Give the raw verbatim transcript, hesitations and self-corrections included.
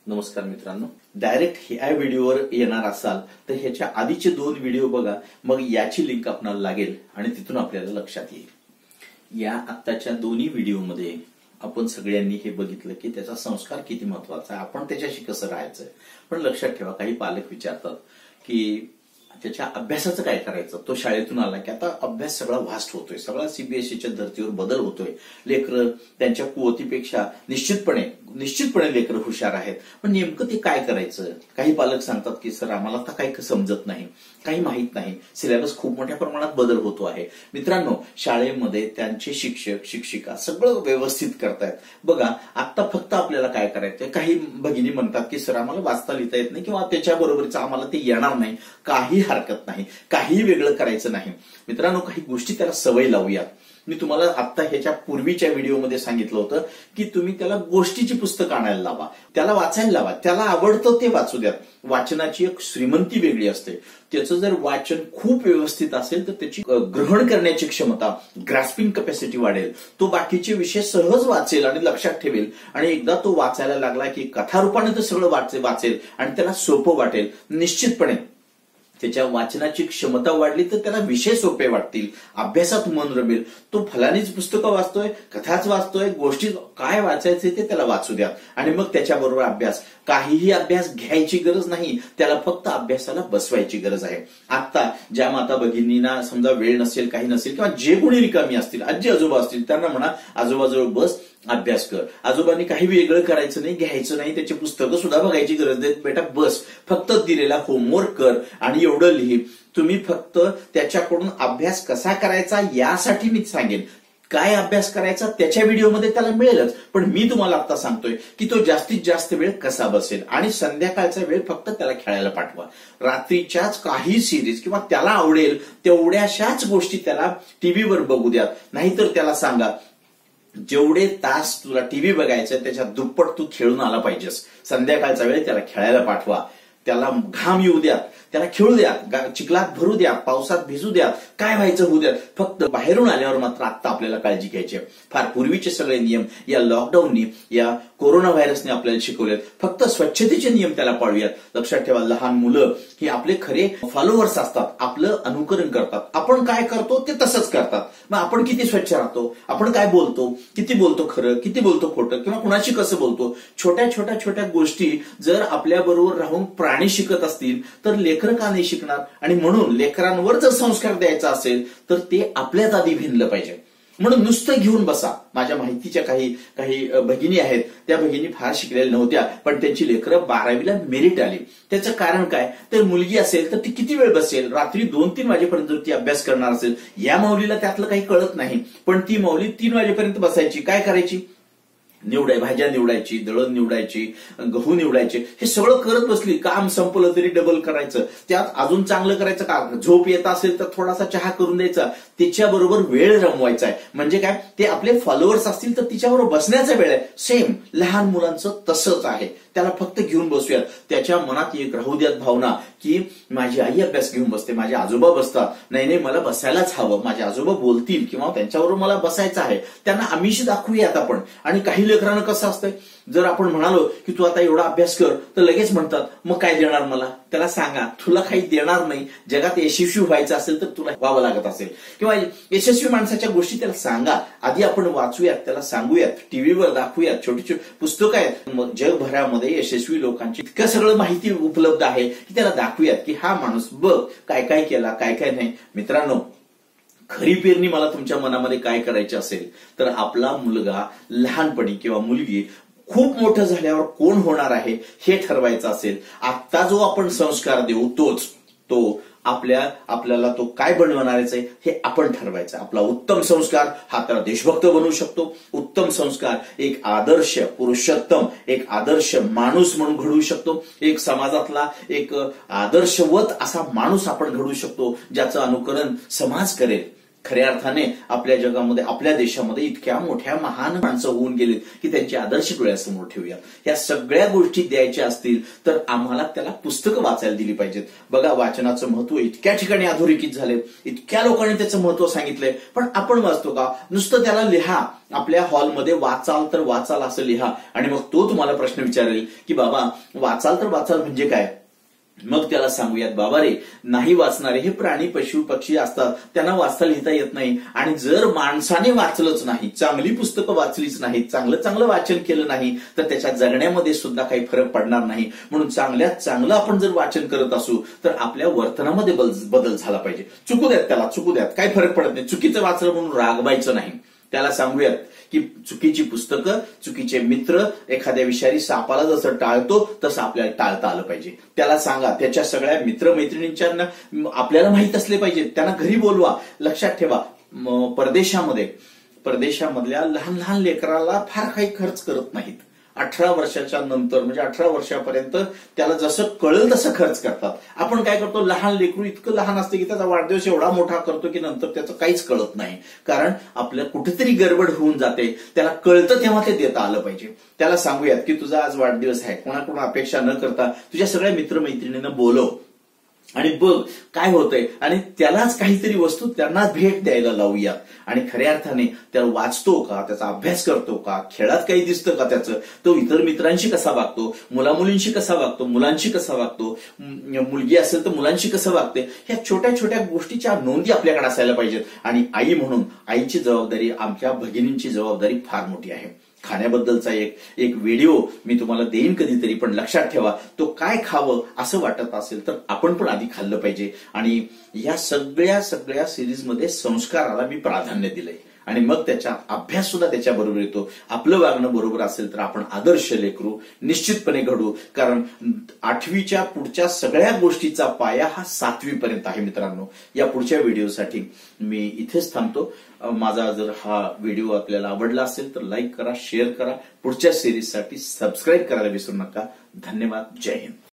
नमस्कार मित्रांनो, डायरेक्ट ह्या व्हिडिओवर येणार असाल तर ह्याच्या आधीचे दोन व्हिडिओ बघा, मग याची लिंक आपल्याला लागेल आणि तिथून आपल्याला लक्षात येईल। या आत्ताच्या दोन्ही व्हिडिओमध्ये आपण सगळ्यांनी हे बघितलं की त्याचा संस्कार किती महत्वाचा आहे, आपण त्याच्याशी कसं राहायचं। पण लक्षात ठेवा, काही पालक विचारतात की त्याच्या अभ्यासाचं काय करायचं। तो शाळेतून आला की आता अभ्यास सगळा व्हास्ट होतोय, सगळा सीबीएसईच्या धर्तीवर बदल होतोय, लेकरं त्यांच्या कुवतीपेक्षा निश्चितपणे निश्चितपणे लेकरं हुशार आहेत, पण नेमकं ते काय करायचं। काही पालक सांगतात की सर आम्हाला आता काही समजत नाही, काही माहित नाही, सिलेबस खूप मोठ्या प्रमाणात बदल होतो आहे। मित्रांनो, शाळेमध्ये त्यांचे शिक्षक शिक्षिका सगळं व्यवस्थित करतायत बघा। आता फक्त आपल्याला काय करायचंय, काही भगिनी म्हणतात की सर आम्हाला वाचता लिहिता येत नाही किंवा त्याच्याबरोबरच आम्हाला ते येणार नाही, काही हरकत नाही, काही वेगळं करायचं नाही। मित्रांनो, काही गोष्टी त्याला सवय लावूया। मी तुम्हाला आता ह्याच्या पूर्वीच्या व्हिडिओमध्ये सांगितलं होतं की तुम्ही त्याला गोष्टीची पुस्तकं आणायला लावा, त्याला वाचायला लावा, त्याला आवडतं ते वाचू द्या। वाचनाची एक श्रीमंती वेगळी असते, त्याचं जर वाचन खूप व्यवस्थित असेल तर त्याची ग्रहण करण्याची क्षमता, ग्रास्पिंग कॅपॅसिटी वाढेल, तो बाकीचे विषय सहज वाचेल आणि लक्षात ठेवेल। आणि एकदा तो वाचायला लागला की कथारूपाने तर सगळं वाचेल आणि त्याला सोपं वाटेल। निश्चितपणे त्याच्या वाचनाची क्षमता वाढली तर त्याला विषय सोपे वाटतील, अभ्यासात मन रमेल। तो फलानीच पुस्तकं वाचतोय, कथाच वाचतोय, गोष्टी काय वाचायचे ते त्याला वाचू द्या आणि मग त्याच्याबरोबर अभ्यास। काहीही अभ्यास घ्यायची गरज नाही, त्याला फक्त अभ्यासाला बसवायची गरज आहे। आता ज्या माता भगिनींना समजा वेळ नसेल, काही नसेल किंवा जे कोणी रिकामी असतील, आजी आजोबा असतील, त्यांना म्हणा आजोबाजवळ बस, अभ्यास कर। आजोबांनी काही वेगळं करायचं नाही, घ्यायचं नाही, त्याची पुस्तकं सुद्धा बघायची गरज नाही, बेटा बस, फक्त दिलेला होमवर्क कर आणि एवढं लिही। तुम्ही फक्त त्याच्याकडून अभ्यास कसा करायचा यासाठी मी सांगेन, काय अभ्यास करायचा त्याच्या व्हिडिओमध्ये त्याला मिळेलच, पण मी तुम्हाला आता सांगतोय की तो जास्तीत जास्त वेळ कसा बसेल। आणि संध्याकाळचा वेळ फक्त त्याला खेळायला पाठवा, रात्रीच्याच काही सिरीज किंवा त्याला आवडेल तेवढ्याशाच गोष्टी त्याला टीव्हीवर बघू द्या। नाहीतर त्याला सांगा जेवढे तास तुला टीव्ही बघायचं त्याच्या दुप्पट तू खेळून आला पाहिजेस। संध्याकाळचा वेळ त्याला खेळायला पाठवा, त्याला घाम येऊ द्या, त्याला खेळू द्या, चिखलात भरू द्या, पावसात भिजू द्या, काय व्हायचं होऊ द्या। फक्त बाहेरून आल्यावर मात्र आता आपल्याला काळजी घ्यायची आहे। फार पूर्वीचे सगळे नियम या लॉकडाऊननी, या कोरोना व्हायरसने आपल्याला शिकवलेत, फक्त स्वच्छतेचे नियम त्याला पाळूयात। लक्षात ठेवा, लहान मुलं ही आपले खरे फॉलोअर्स असतात, आपलं अनुकरण करतात, आपण काय करतो ते तसंच करतात। मग आपण किती स्वच्छ राहतो, आपण काय बोलतो, किती बोलतो खरं, किती बोलतो खोटं, किंवा कुणाशी कसं बोलतो, छोट्या छोट्या छोट्या गोष्टी जर आपल्या बरोबर राहून प्राणी शिकत असतील तर लेकरं का नाही शिकणार। आणि म्हणून लेकरांवर जर संस्कार द्यायचा असेल तर ते आपल्याच आधी भिनलं पाहिजे। म्हणून नुसतं घेऊन बसा। माझ्या माहितीच्या काही काही भगिनी आहेत, त्या भगिनी फार शिकलेल्या नव्हत्या, पण त्यांची लेकरं बारावीला मेरिट आली। त्याचं कारण काय, तर मुलगी असेल तर ती किती वेळ बसेल, रात्री दोन तीन वाजेपर्यंत ती अभ्यास करणार असेल। या माऊलीला त्यातलं काही कळत नाही, पण ती माऊली तीन वाजेपर्यंत बसायची, काय करायची, निवडाय भाज्या निवडायची, दळण निवडायची, गहू निवडायचे, हे सगळं करत बसली। काम संपलं तरी डबल करायचं, त्यात अजून चांगलं करायचं का, झोप येत असेल तर थोडासा चहा करून द्यायचा, तिच्याबरोबर वेळ रमवायचा आहे। म्हणजे काय, ते आपले फॉलोअर्स असतील तर तिच्याबरोबर बसण्याचा वेळ आहे। सेम लहान मुलांचं तसंच आहे, त्याला फक्त घेऊन बसूयात। त्याच्या मनात एक राहू द्यात भावना की माझी आई अभ्यास घेऊन बसते, माझे आजोबा बसतात, नाही नाही मला बसायलाच हवं, माझे आजोबा बोलतील किंवा त्यांच्याबरोबर मला बसायचं आहे, त्यांना आमिष दाखवूयात आपण। आणि काही लेकरांना कसं असतंय, जर आपण म्हणालो की तू आता एवढा अभ्यास कर तर लगेच म्हणतात मग काय देणार मला। त्याला सांगा तुला काही देणार नाही, जगात यशस्वी व्हायचं असेल तर तुला व्हावं लागत असेल, किंवा यशस्वी माणसाच्या गोष्टी त्याला सांगा, आधी आपण वाचूयात, त्याला सांगूयात, टीव्हीवर दाखवूयात, छोटी छोटी पुस्तकं आहेत जगभरामध्ये यशस्वी लोकांची, इतकं सगळं माहिती उपलब्ध आहे की त्याला दाखवूयात की हा माणूस बघ काय काय केला, काय काय नाही। मित्रांनो, खरी पेरणी मला तुमच्या मनामध्ये काय करायची असेल तर आपला मुलगा लहानपणी किंवा मुलगी खूप मोठं झाल्यावर कोण होणार आहे हे ठरवायचं असेल, आता जो आपण संस्कार देऊ तोच तो आपल्या आपल्याला तो काय बनवणारच आहे हे आपण ठरवायचं। आपला उत्तम संस्कार हा तर देशभक्त बनवू शकतो, उत्तम संस्कार एक आदर्श पुरुषोत्तम, एक आदर्श माणूस म्हणून घडवू शकतो, एक समाजातला एक आदर्शवत असा माणूस आपण घडवू शकतो, ज्याचं अनुकरण समाज करेल। खऱ्या अर्थाने आपल्या जगामध्ये आपल्या देशामध्ये इतक्या मोठ्या महान माणसं होऊन गेलेत की त्यांचे आदर्श डोळ्यासमोर ठेवूया. या सगळ्या गोष्टी द्यायच्या असतील तर आम्हाला त्याला पुस्तकं वाचायला दिली पाहिजेत. बघा, वाचनाचं महत्व इतक्या ठिकाणी अधोरेखित झाले, इतक्या लोकांनी त्याचं महत्व सांगितलंय, पण आपण वाचतो का? नुसतं त्याला लिहा, आपल्या हॉलमध्ये वाचाल तर वाचाल असं लिहा आणि मग तो तुम्हाला प्रश्न विचारेल की बाबा वाचाल तर वाचाल म्हणजे काय? मग त्याला सांगूयात, बाबा रे, नाही वाचणारे हे प्राणी पशु पक्षी असतात, त्यांना वाचता लिहिता येत नाही. आणि जर माणसाने वाचलंच नाही, चांगली पुस्तकं वाचलीच नाही, चांगलं चांगलं वाचन केलं नाही तर त्याच्या जगण्यामध्ये सुद्धा काही फरक पडणार नाही. म्हणून चांगल्यात चांगलं आपण जर वाचन करत असू तर आपल्या वर्तनामध्ये बदल झाला पाहिजे. चुकू द्यात त्याला, चुकू द्यात, काही फरक पडत नाही. चुकीचं वाचलं म्हणून रागवायचं नाही. त्याला सांगूयात की चुकीची पुस्तकं, चुकीचे मित्र, एखाद्या विषारी सापाला जसं टाळतो तसं आपल्याला टाळता आलं पाहिजे. त्याला सांगा, त्याच्या सगळ्या मित्रमैत्रिणींच्या आपल्याला माहित असले पाहिजे, त्यांना घरी बोलवा. लक्षात ठेवा, परदेशामध्ये परदेशामधल्या लहान लहान लेकराला फार काही खर्च करत नाहीत. अठरा वर्षाच्या नंतर म्हणजे अठरा वर्षापर्यंत त्याला जसं कळेल तसं खर्च करतात. आपण काय करतो, लहान लेकरू इतकं लहान असते की त्याचा वाढदिवस एवढा मोठा करतो की नंतर त्याचं काहीच कळत नाही. कारण आपल्या कुठेतरी गडबड होऊन जाते. त्याला कळतं तेव्हा ते देता आलं पाहिजे. त्याला सांगूयात की तुझा आज वाढदिवस आहे, कोणाकडून अपेक्षा न करता तुझ्या सगळ्या मित्रमैत्रिणींना बोलव आणि बघ काय होतंय, आणि त्यालाच काहीतरी वस्तू त्यांना भेट द्यायला लावूयात. आणि खऱ्या अर्थाने त्याला वाचतो का, त्याचा अभ्यास करतो का, खेळात काही दिसतं का त्याचं, तो इतर मित्रांशी कसा वागतो, मुलामुलींशी कसा वागतो, मुलांशी कसा वागतो, मुलगी असेल तर मुलांशी कसं वागते, ह्या छोट्या छोट्या गोष्टीच्या नोंदी आपल्याकडे असायला पाहिजेत. आणि आई म्हणून आईची जबाबदारी, आमच्या भगिनींची जबाबदारी फार मोठी आहे. खाण्याबद्दलचा एक एक व्हिडिओ मी तुम्हाला देईन कधीतरी, पण लक्षात ठेवा, तो काय खावं असं वाटत असेल तर आपण पण आधी खाल्लं पाहिजे. आणि या सगळ्या सगळ्या सिरीजमध्ये संस्काराला मी प्राधान्य दिलंय आणि मग त्याचा अभ्यास सुद्धा त्याच्या बरोबर येतो. आपलं वागणं बरोबर असेल तर आपण आदर्श लेकरू निश्चितपणे घडू. कारण आठवीच्या पुढच्या सगळ्या गोष्टीचा पाया हा सातवी पर्यंत आहे. मित्रांनो, या पुढच्या व्हिडिओसाठी मी इथेच थांबतो. माझा जर हा व्हिडिओ आपल्याला आवडला असेल तर लाईक करा, शेअर करा. पुढच्या सिरीजसाठी सबस्क्राईब करायला विसरू नका. धन्यवाद. जय हिंद.